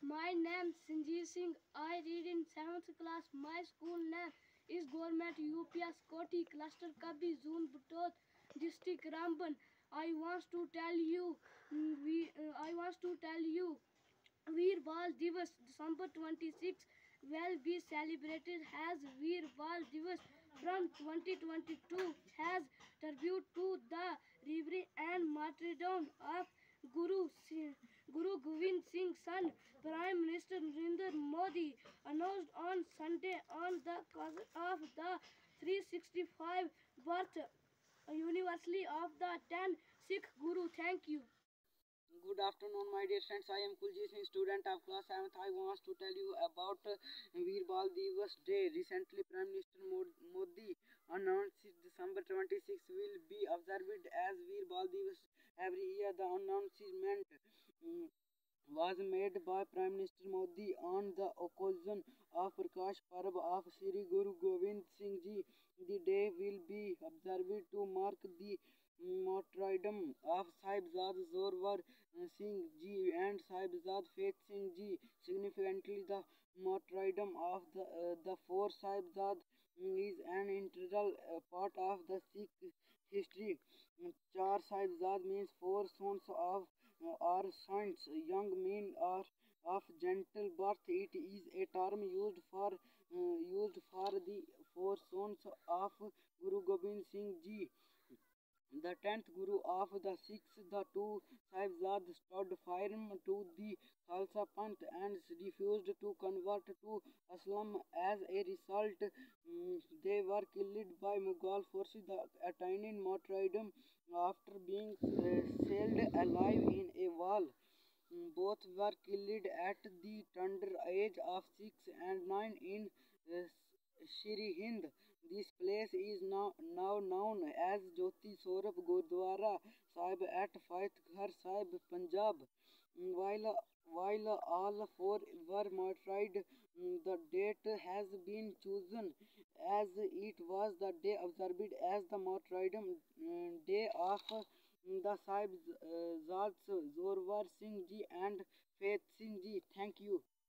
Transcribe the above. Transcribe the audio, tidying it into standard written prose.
My name is Sanjeet. I read in 7th class. My school name is Government UPS Koti Cluster Kabi Zone Butod District Ramban. I want to tell you, Veer Diwas December 26 will be celebrated as Veer Diwas from 2022 has tribute to the bravery and martyrdom of Guru Govind Singh's son. Prime Minister Narendra Modi announced on Sunday on the cause of the 365 birth universally of the 10 Sikh Guru. Thank you. Good afternoon, my dear friends. I am Kuljeet, Singh, student of class 7th. I want to tell you about Veer Diwas Day. Recently, Prime Minister Modi announced December 26 will be observed as Veer Diwas every year. The announcement was made by Prime Minister Modi on the occasion of Prakash Parab of Sri Guru Govind Singh Ji. The day will be observed to mark the martyrdom of Sahibzad Zorwar Singh Ji and Sahibzad Faith Singh Ji. Significantly, the martyrdom of the four Sahibzad is an integral part of the Sikh history. Char Sahibzad means four sons of are saints. Young men are of gentle birth. It is a term used for the four sons of Guru Gobind Singh Ji. The 10th Guru of the Sikhs, the two Sahibzad, stood firm to the Khalsa Panth and refused to convert to Islam. As a result, they were killed by Mughal forces. The attaining martyrdom after being sealed alive in a wall. Both were killed at the tender age of 6 and 9 in uh, Shri Hind. This place is now known as Jyoti Sorab Gurdwara Sahib at Fatehgarh Sahib, Punjab. While all four were martyred, the date has been chosen as it was the day observed as the martyrdom day of the Sahibzads Zorwar Singh Ji and Faith Singh Ji. Thank you.